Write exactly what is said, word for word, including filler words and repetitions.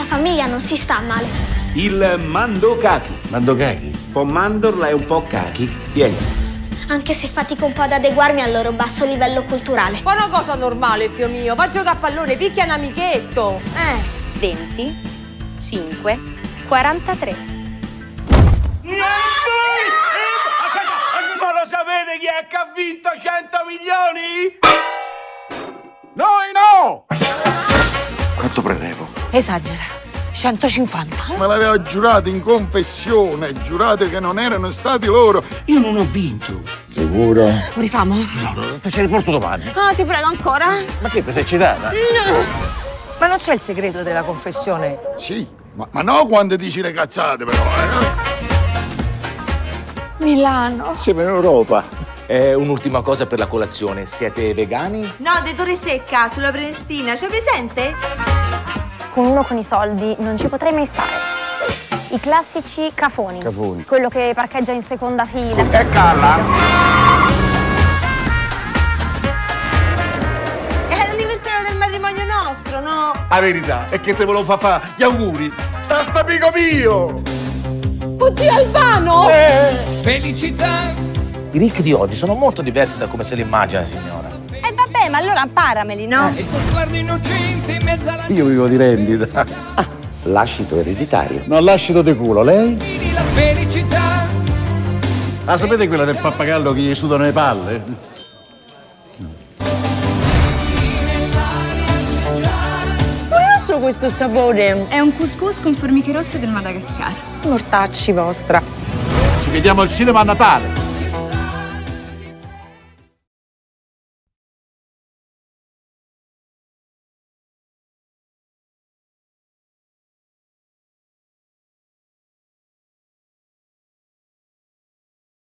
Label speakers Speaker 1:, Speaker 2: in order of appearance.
Speaker 1: famiglia non si sta male.
Speaker 2: Il mandokaki.
Speaker 3: Mandokaki?
Speaker 2: Un po' mandorla e un po' kaki. Tieni.
Speaker 1: Anche se fatico un po' ad adeguarmi al loro basso livello culturale.
Speaker 4: Fa una cosa normale, fio mio. Va a giocare a pallone, picchia un amichetto.
Speaker 5: Eh. venti, cinque, quarantatré.
Speaker 2: Ma lo sapete chi è che ha vinto cento milioni?
Speaker 3: Noi no! Quanto prendevo?
Speaker 4: Esagera. centocinquanta.
Speaker 3: Me l'aveva giurato in confessione, giurate che non erano stati loro.
Speaker 2: Io non ho vinto.
Speaker 3: Sicuro?
Speaker 4: Lo rifamo?
Speaker 3: No, no, te ce li porto domani.
Speaker 4: Ah, ti prego ancora.
Speaker 3: Ma che, sei eccitata?
Speaker 4: No. Ma non c'è il segreto della confessione?
Speaker 3: Sì, ma, ma no quando dici le cazzate però, eh?
Speaker 4: Milano.
Speaker 3: Siamo in Europa.
Speaker 6: Eh, un'ultima cosa per la colazione. Siete vegani?
Speaker 4: No, di Torre Secca, sulla Prenestina. C'è presente?
Speaker 7: Con uno con i soldi non ci potrei mai stare. I classici cafoni.
Speaker 3: Cafoni.
Speaker 7: Quello che parcheggia in seconda fila.
Speaker 2: E Carla?
Speaker 4: È l'anniversario del matrimonio nostro, no?
Speaker 3: La verità è che te volevo far fare gli auguri da sta amico mio!
Speaker 4: Oddio, Albano!
Speaker 3: Eh.
Speaker 8: Felicità!
Speaker 6: I ricchi di oggi sono molto diversi da come se li immagina, signora.
Speaker 4: Eh vabbè, ma allora imparameli, no?
Speaker 8: E il tuo sguardo innocente in mezzo alla...
Speaker 3: Io vivo di rendita.
Speaker 9: Ah, lascito ereditario.
Speaker 3: Non lascito di culo, lei?
Speaker 8: Vedi la felicità!
Speaker 3: Ah, sapete quella del pappagallo che gli sudano le palle?
Speaker 4: Questo sapore
Speaker 7: È un couscous con formiche rosse del Madagascar.
Speaker 4: mortacci vostra.
Speaker 3: Ci vediamo al cinema a Natale.